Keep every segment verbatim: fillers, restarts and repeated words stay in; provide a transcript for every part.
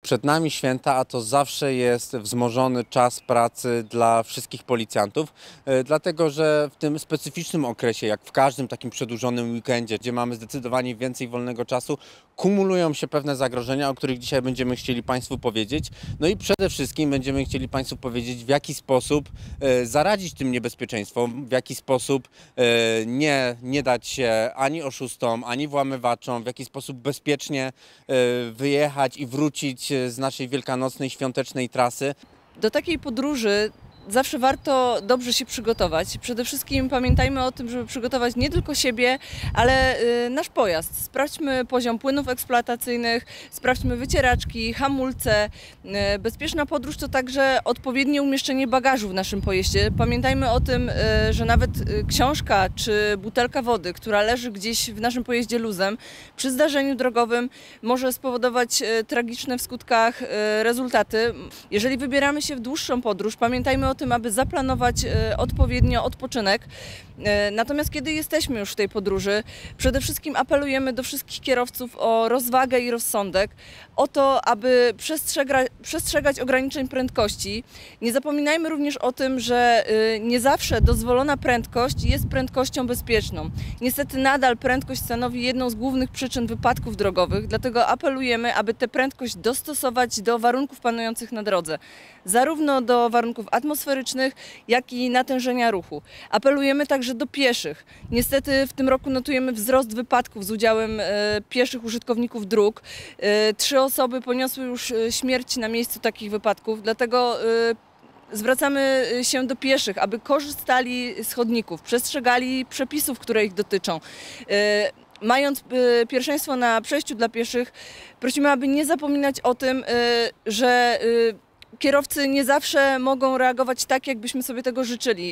Przed nami święta, a to zawsze jest wzmożony czas pracy dla wszystkich policjantów, e, dlatego że w tym specyficznym okresie, jak w każdym takim przedłużonym weekendzie, gdzie mamy zdecydowanie więcej wolnego czasu, kumulują się pewne zagrożenia, o których dzisiaj będziemy chcieli Państwu powiedzieć. No i przede wszystkim będziemy chcieli Państwu powiedzieć, w jaki sposób e, zaradzić tym niebezpieczeństwom, w jaki sposób e, nie, nie dać się ani oszustom, ani włamywaczom, w jaki sposób bezpiecznie e, wyjechać i wrócić z naszej wielkanocnej, świątecznej trasy. Do takiej podróży zawsze warto dobrze się przygotować. Przede wszystkim pamiętajmy o tym, żeby przygotować nie tylko siebie, ale y, nasz pojazd. Sprawdźmy poziom płynów eksploatacyjnych, sprawdźmy wycieraczki, hamulce. Y, bezpieczna podróż to także odpowiednie umieszczenie bagażu w naszym pojeździe. Pamiętajmy o tym, y, że nawet y, książka czy butelka wody, która leży gdzieś w naszym pojeździe luzem, przy zdarzeniu drogowym może spowodować y, tragiczne w skutkach y, rezultaty. Jeżeli wybieramy się w dłuższą podróż, pamiętajmy o tym, aby zaplanować odpowiednio odpoczynek. Natomiast kiedy jesteśmy już w tej podróży, przede wszystkim apelujemy do wszystkich kierowców o rozwagę i rozsądek, o to, aby przestrzegać ograniczeń prędkości. Nie zapominajmy również o tym, że nie zawsze dozwolona prędkość jest prędkością bezpieczną. Niestety nadal prędkość stanowi jedną z głównych przyczyn wypadków drogowych, dlatego apelujemy, aby tę prędkość dostosować do warunków panujących na drodze, zarówno do warunków atmosferycznych, jak i natężenia ruchu. Apelujemy także do pieszych. Niestety w tym roku notujemy wzrost wypadków z udziałem e, pieszych użytkowników dróg. E, trzy osoby poniosły już śmierć na miejscu takich wypadków, dlatego e, zwracamy się do pieszych, aby korzystali z chodników, przestrzegali przepisów, które ich dotyczą. E, Mając y, pierwszeństwo na przejściu dla pieszych, prosimy, aby nie zapominać o tym, y, że y, kierowcy nie zawsze mogą reagować tak, jakbyśmy sobie tego życzyli.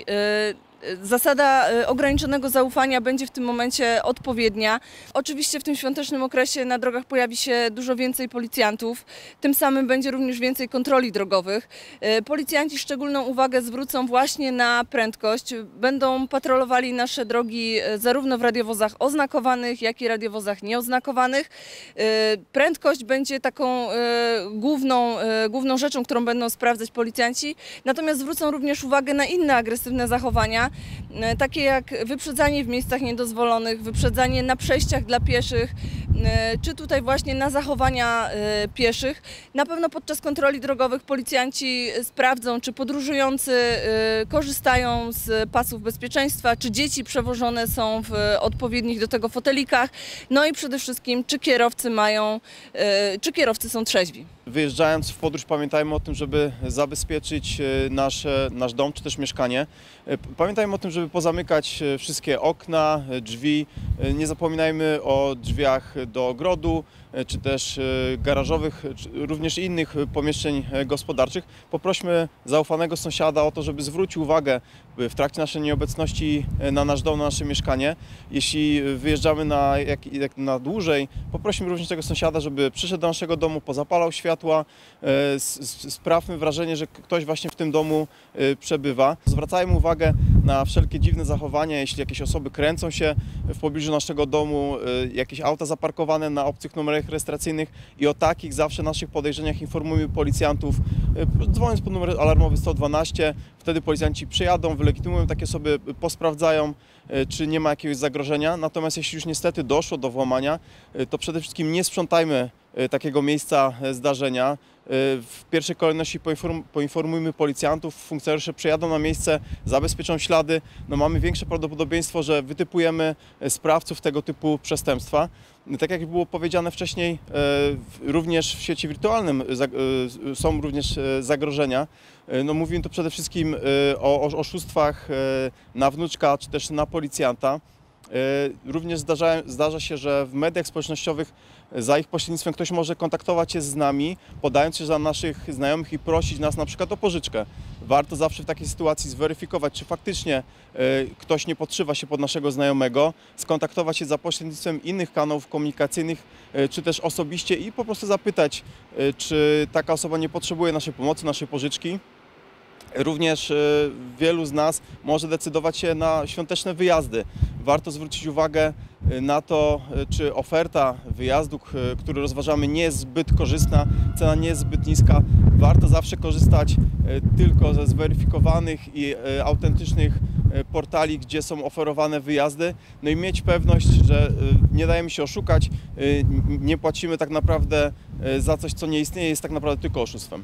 Zasada ograniczonego zaufania będzie w tym momencie odpowiednia. Oczywiście w tym świątecznym okresie na drogach pojawi się dużo więcej policjantów, tym samym będzie również więcej kontroli drogowych. Policjanci szczególną uwagę zwrócą właśnie na prędkość. Będą patrolowali nasze drogi zarówno w radiowozach oznakowanych, jak i radiowozach nieoznakowanych. Prędkość będzie taką główną, główną rzeczą, którą będą sprawdzać policjanci, natomiast zwrócą również uwagę na inne agresywne zachowania, takie jak wyprzedzanie w miejscach niedozwolonych, wyprzedzanie na przejściach dla pieszych, czy tutaj właśnie na zachowania pieszych. Na pewno podczas kontroli drogowych policjanci sprawdzą, czy podróżujący korzystają z pasów bezpieczeństwa, czy dzieci przewożone są w odpowiednich do tego fotelikach, no i przede wszystkim, czy kierowcy mają, czy kierowcy są trzeźwi. Wyjeżdżając w podróż pamiętajmy o tym, żeby zabezpieczyć nasze, nasz dom czy też mieszkanie. Pamiętajmy o tym, żeby pozamykać wszystkie okna, drzwi. Nie zapominajmy o drzwiach do ogrodu czy też garażowych, czy również innych pomieszczeń gospodarczych. Poprośmy zaufanego sąsiada o to, żeby zwrócił uwagę w trakcie naszej nieobecności na nasz dom, na nasze mieszkanie. Jeśli wyjeżdżamy na, jak, jak na dłużej, poprosimy również tego sąsiada, żeby przyszedł do naszego domu, pozapalał światła, sprawmy wrażenie, że ktoś właśnie w tym domu przebywa. Zwracajmy uwagę na wszelkie dziwne zachowania, jeśli jakieś osoby kręcą się w pobliżu naszego domu, jakieś auta zaparkowane na obcych numerach rejestracyjnych i o takich zawsze naszych podejrzeniach informujemy policjantów, dzwoniąc pod numer alarmowy sto dwanaście. Wtedy policjanci przyjadą, wylegitymują takie osoby, posprawdzają, czy nie ma jakiegoś zagrożenia. Natomiast jeśli już niestety doszło do włamania, to przede wszystkim nie sprzątajmy takiego miejsca zdarzenia. W pierwszej kolejności poinform, poinformujmy policjantów, funkcjonariusze przyjadą na miejsce, zabezpieczą ślady. No mamy większe prawdopodobieństwo, że wytypujemy sprawców tego typu przestępstwa. Tak jak było powiedziane wcześniej, również w świecie wirtualnym są również zagrożenia. No mówimy tu przede wszystkim o oszustwach na wnuczka czy też na policjanta. Również zdarza, zdarza się, że w mediach społecznościowych za ich pośrednictwem ktoś może kontaktować się z nami, podając się za naszych znajomych i prosić nas na przykład o pożyczkę. Warto zawsze w takiej sytuacji zweryfikować, czy faktycznie ktoś nie podszywa się pod naszego znajomego, skontaktować się za pośrednictwem innych kanałów komunikacyjnych, czy też osobiście i po prostu zapytać, czy taka osoba nie potrzebuje naszej pomocy, naszej pożyczki. Również y, wielu z nas może decydować się na świąteczne wyjazdy. Warto zwrócić uwagę y, na to, y, czy oferta wyjazdu, k- który rozważamy, nie jest zbyt korzystna, cena nie jest zbyt niska. Warto zawsze korzystać y, tylko ze zweryfikowanych i y, autentycznych y, portali, gdzie są oferowane wyjazdy, no i mieć pewność, że y, nie dajemy się oszukać, y, nie płacimy tak naprawdę y, za coś, co nie istnieje, jest tak naprawdę tylko oszustwem.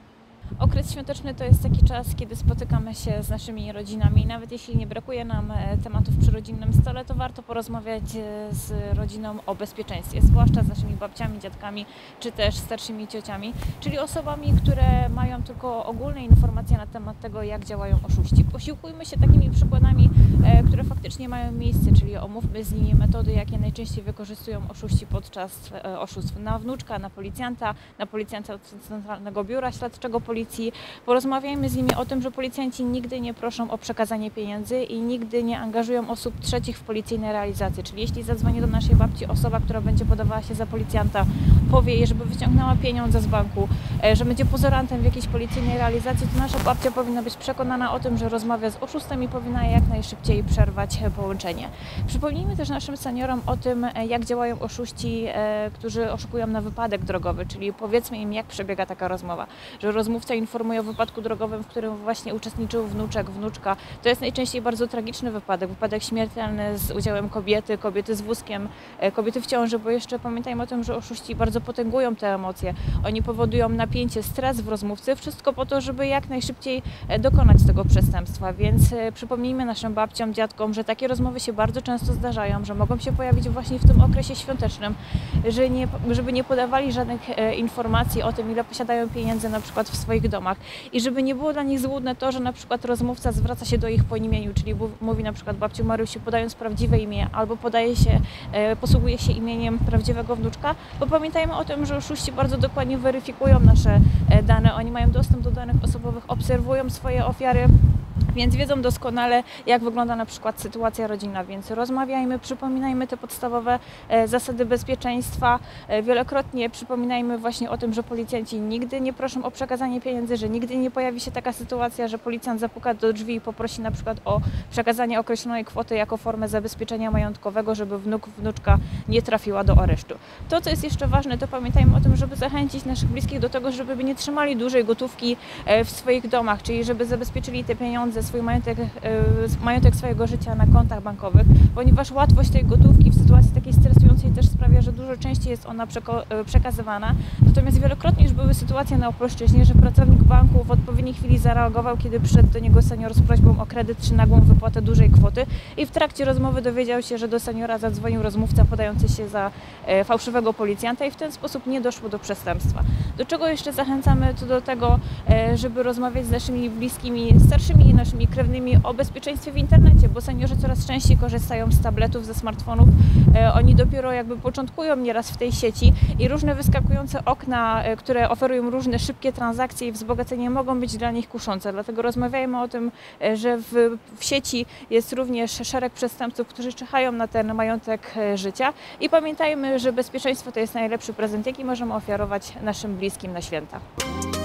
Okres świąteczny to jest taki czas, kiedy spotykamy się z naszymi rodzinami. Nawet jeśli nie brakuje nam e, tematów przy rodzinnym stole, to warto porozmawiać e, z rodziną o bezpieczeństwie, zwłaszcza z naszymi babciami, dziadkami, czy też starszymi ciociami, czyli osobami, które mają tylko ogólne informacje na temat tego, jak działają oszuści. Posiłkujmy się takimi przykładami, e, które faktycznie mają miejsce, czyli omówmy z nimi metody, jakie najczęściej wykorzystują oszuści podczas e, oszustw na wnuczka, na policjanta, na policjanta od Centralnego Biura Śledczego Policji. Porozmawiajmy z nimi o tym, że policjanci nigdy nie proszą o przekazanie pieniędzy i nigdy nie angażują osób trzecich w policyjne realizacje. Czyli jeśli zadzwoni do naszej babci osoba, która będzie podawała się za policjanta, powie jej, żeby wyciągnęła pieniądze z banku, e, że będzie pozorantem w jakiejś policyjnej realizacji, to nasza babcia powinna być przekonana o tym, że rozmawia z oszustem i powinna jak najszybciej przerwać e, połączenie. Przypomnijmy też naszym seniorom o tym, e, jak działają oszuści, e, którzy oszukują na wypadek drogowy, czyli powiedzmy im, jak przebiega taka rozmowa, że rozmówca informuje o wypadku drogowym, w którym właśnie uczestniczył wnuczek, wnuczka. To jest najczęściej bardzo tragiczny wypadek, wypadek śmiertelny z udziałem kobiety, kobiety z wózkiem, e, kobiety w ciąży, bo jeszcze pamiętajmy o tym, że oszuści bardzo potęgują te emocje. Oni powodują napięcie, stres w rozmówcy, wszystko po to, żeby jak najszybciej e, dokonać tego przestępstwa, więc e, przypomnijmy naszym babciom, dziadkom, że takie rozmowy się bardzo często zdarzają, że mogą się pojawić właśnie w tym okresie świątecznym, że nie, żeby nie podawali żadnych e, informacji o tym, ile posiadają pieniędzy na przykład w swoich domach i żeby nie było dla nich złudne to, że na przykład rozmówca zwraca się do ich po imieniu, czyli mówi na przykład babciu Marysiu, podając prawdziwe imię, albo podaje się, e, posługuje się imieniem prawdziwego wnuczka, bo pamiętajmy o tym, że oszuści bardzo dokładnie weryfikują nasze e, dane, oni mają dostęp do danych osobowych, obserwują swoje ofiary, więc wiedzą doskonale, jak wygląda na przykład sytuacja rodzinna, więc rozmawiajmy, przypominajmy te podstawowe e, zasady bezpieczeństwa, e, wielokrotnie przypominajmy właśnie o tym, że policjanci nigdy nie proszą o przekazanie pieniędzy, że nigdy nie pojawi się taka sytuacja, że policjant zapuka do drzwi i poprosi na przykład o przekazanie określonej kwoty jako formę zabezpieczenia majątkowego, żeby wnuk, wnuczka nie trafiła do aresztu. To, co jest jeszcze ważne, to pamiętajmy o tym, żeby zachęcić naszych bliskich do tego, żeby nie trzymali dużej gotówki e, w swoich domach, czyli żeby zabezpieczyli te pieniądze, swój majątek, majątek swojego życia na kontach bankowych, ponieważ łatwość tej gotówki w sytuacji takiej stresującej też sprawia, że dużo częściej jest ona przekazywana. Natomiast wielokrotnie już były sytuacje na Opolszczyźnie, że pracownik banku w odpowiedniej chwili zareagował, kiedy przyszedł do niego senior z prośbą o kredyt czy nagłą wypłatę dużej kwoty i w trakcie rozmowy dowiedział się, że do seniora zadzwonił rozmówca podający się za fałszywego policjanta i w ten sposób nie doszło do przestępstwa. Do czego jeszcze zachęcamy, to do tego, żeby rozmawiać z naszymi bliskimi, starszymi naszymi krewnymi o bezpieczeństwie w internecie, bo seniorzy coraz częściej korzystają z tabletów, ze smartfonów. E, oni dopiero jakby początkują nieraz w tej sieci i różne wyskakujące okna, e, które oferują różne szybkie transakcje i wzbogacenie mogą być dla nich kuszące. Dlatego rozmawiajmy o tym, e, że w, w sieci jest również szereg przestępców, którzy czyhają na ten majątek e, życia i pamiętajmy, że bezpieczeństwo to jest najlepszy prezent, jaki możemy ofiarować naszym bliskim na święta.